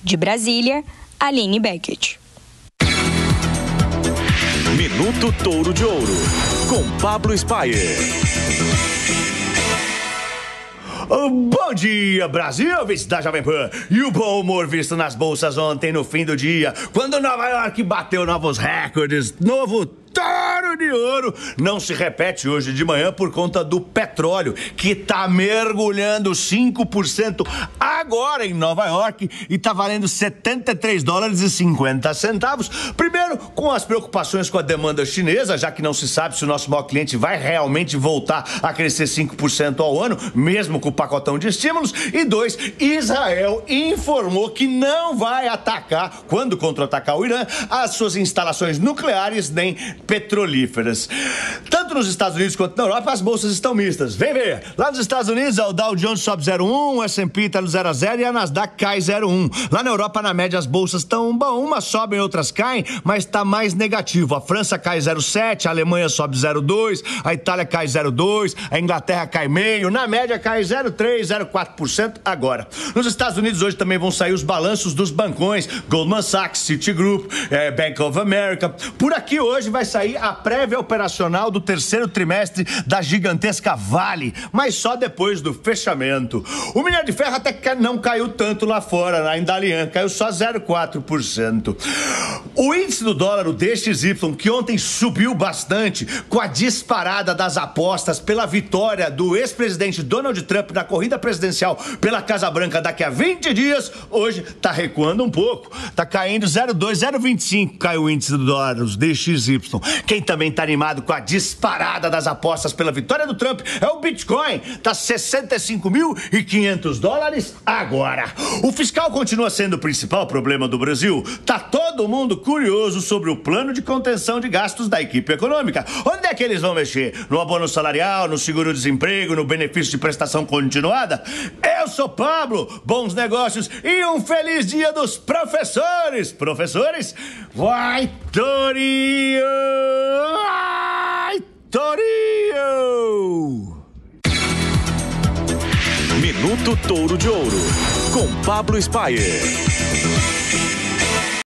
De Brasília, Aline Beckett. Minuto Touro de Ouro, com Pablo Spyer. Bom dia, Brasil, vice da Jovem Pan. E o bom humor visto nas bolsas ontem no fim do dia, quando Nova York bateu novos recordes, novo touro de ouro, não se repete hoje de manhã por conta do petróleo, que tá mergulhando 5% agora em Nova York e tá valendo $73,50. Primeiro, com as preocupações com a demanda chinesa, já que não se sabe se o nosso maior cliente vai realmente voltar a crescer 5% ao ano, mesmo com o pacotão de estímulos. E dois, Israel informou que não vai atacar, quando contra-atacar o Irã, as suas instalações nucleares nem petrolíferas. Tanto nos Estados Unidos quanto na Europa, as bolsas estão mistas. Vem ver! Lá nos Estados Unidos, o Dow Jones sobe 0,1, o S&P está no 0 a 0 e a Nasdaq cai 0,1. Lá na Europa, na média, as bolsas estão, bom, umas sobem, outras caem, mas está mais negativo. A França cai 0,7, a Alemanha sobe 0,2, a Itália cai 0,2, a Inglaterra cai meio, na média cai 0,3, 0,4% agora. Nos Estados Unidos, hoje também vão sair os balanços dos bancões, Goldman Sachs, Citigroup, Bank of America. Por aqui hoje vai sair a prévia operacional do terceiro trimestre da gigantesca Vale, mas só depois do fechamento. O minério de ferro até que não caiu tanto lá fora, na Indalian, caiu só 0,4%. O índice do dólar, o DXY, que ontem subiu bastante com a disparada das apostas pela vitória do ex-presidente Donald Trump na corrida presidencial pela Casa Branca daqui a 20 dias, hoje tá recuando um pouco, tá caindo 0,2, 0,25 caiu o índice do dólar, os DXY. Quem também tá animado com a disparada das apostas pela vitória do Trump é o Bitcoin, tá $65.500 agora. O fiscal continua sendo o principal problema do Brasil. Tá todo mundo curioso sobre o plano de contenção de gastos da equipe econômica. Onde é que eles vão mexer? No abono salarial, no seguro-desemprego, no benefício de prestação continuada? Eu sou Pablo, bons negócios e um feliz dia dos professores. Professores, vai Torinho! Vai Torinho! Minuto Touro de Ouro, com Pablo Spyer.